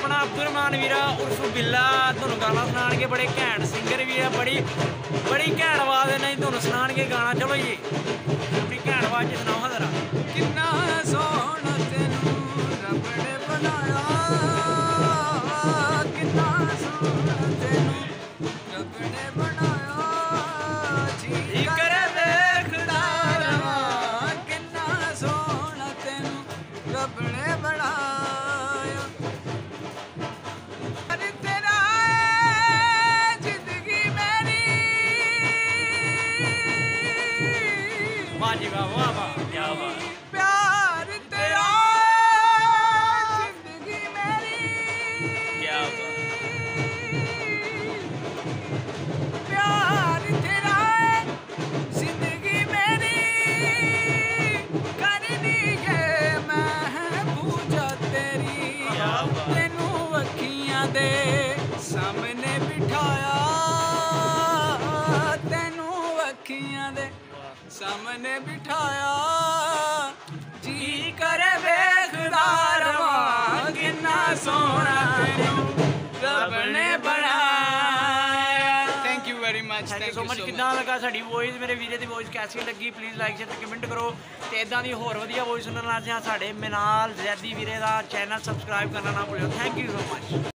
अपना अब्दुलरहमान वीरा उर्फ बिला तुहानूं गाना सुनाणगे। बड़े घैंट सिंगर भी है, बड़ी घैंट आवाज़ इन्हां दी, तुहानूं सुनाणगे गाना। चलो जी अपनी घैंट आवाज़ च सुनाओ जरा। किन्ना सोहना तैनूं रब ने बनाया, किन्ना सोहना तैनूं रब ने बनाया, जी करे देखदा रवां, किन्ना सोहना तैनूं रब ने बनाया। अरे तेरा जिंदगी मेरी, वाह जी वाह, वाह वाह, क्या बात। प्यार तेरा जिंदगी मेरी, क्या बात। प्यार तेरा जिंदगी मेरी, करनी है मैं पूजा तेरी। क्या बात। तेनू अखियां दे सामने बिठाया, तेनू अखियां दे सामने बिठाया, जी करे वेखदा रवां, किन्ना सोहना तैनू रब ने बनाया। Thank you very much, thank you so much. कितना लगा साडी वॉइस, मेरे वीरे की वॉइस कैसी लगी? प्लीज़ लाइक शेयर ते कमेंट करो। तो इदां दी होर वधिया वॉइस सुनने वास्ते साडे मिनाल जैदी वीरे दा चैनल सबसक्राइब करना ना भुल्लिओ। Thank you so much.